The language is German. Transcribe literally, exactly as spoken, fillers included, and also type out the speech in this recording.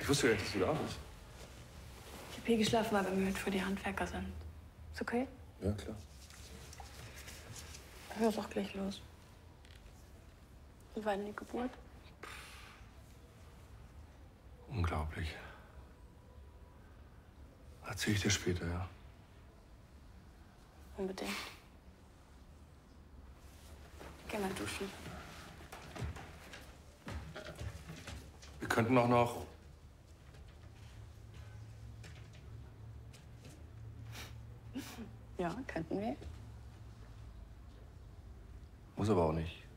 Ich wusste ja nicht, dass du da bist. Ich habe hier geschlafen, weil wir mir heute für die Handwerker sind. Ist okay? Ja, klar. Dann hör doch gleich los. Wie war denn die Geburt? Unglaublich. Erzähl ich dir später, ja. Unbedingt. Geh mal duschen. Wir könnten auch noch... Ja, könnten wir. Muss aber auch nicht.